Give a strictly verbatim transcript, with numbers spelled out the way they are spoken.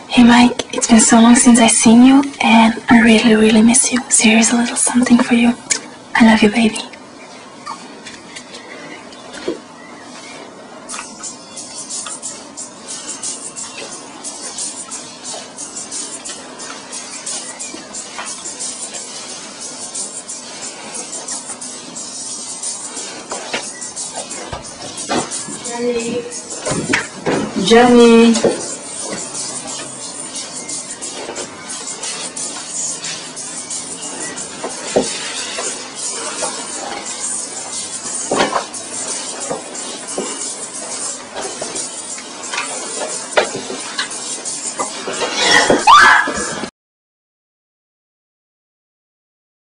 Hey Mike, it's been so long since I've seen you and I really really miss you. So here's a little something for you. I love you, baby. Johnny. Johnny.